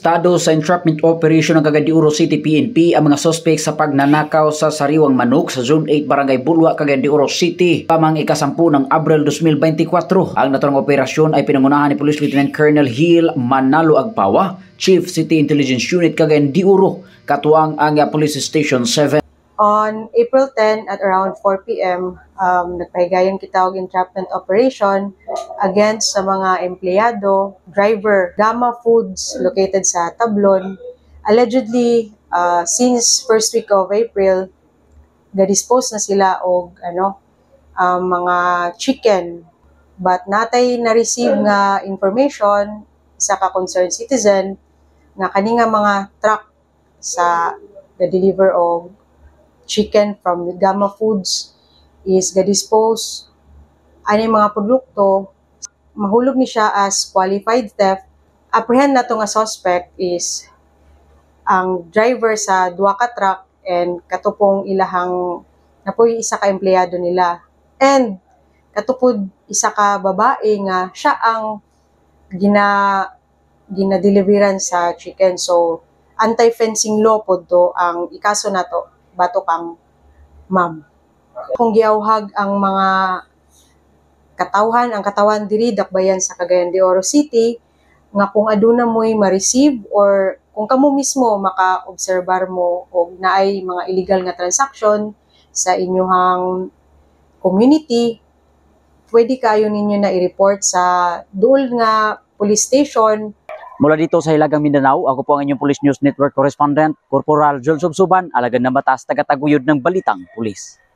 Arestado sa entrapment operation ng Cagayan de Oro City PNP ang mga suspect sa pagnanakaw sa sariwang manok sa Zone 8 Barangay Bulwa, Cagayan de Oro City. Pamang ikasampu ng Abril 2024. Ang naturang operasyon ay pinangunahan ni Police Lieutenant Colonel Hill Manalo Agpawa, Chief City Intelligence Unit Cagayan de Oro, katuwang ang Police Station 7. On April 10 at around 4 p.m., nagpahigayon kita og entrapment operation against sa mga empleyado, driver, Gama Foods located sa Tablon. Allegedly, since first week of April, na-dispose na sila og mga chicken. But natay na-receive nga information sa ka-concerned citizen nga kani nga mga truck sa ga-deliver og chicken from Gama Foods is ga-dispose ani mga produkto, mahulog ni siya as qualified theft. Apprehend na to nga suspect is ang driver sa duha ka truck and katupong ilahang napoy isa ka empleyado nila. And katupod isa ka babae nga siya ang gina-deliveran sa chicken. So anti-fencing law pod to ang ikaso nato bato kang ma'am. Kung giawhag ang mga ang katawan diri dakbayan sa Cagayan de Oro City nga kung aduna mo'y ma-receive or kung kamo mismo maka-obserbar mo og naay mga illegal nga transaction sa inyong community, pwede kayo ninyo na i-report sa duol nga police station. Mula dito sa Hilagang Mindanao, ako po ang inyong Police News Network Correspondent, Corporal Joel Subsuban, alagad na batas taga-taguyod ng Balitang Pulis.